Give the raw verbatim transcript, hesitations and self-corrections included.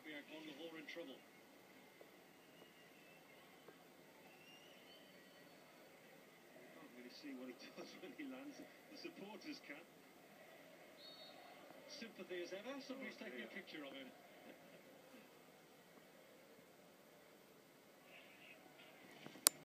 might be Agbonlahor in trouble. You can't really see what he does when he lands. The supporters can. Sympathy as ever. Somebody's oh, taking a picture of him.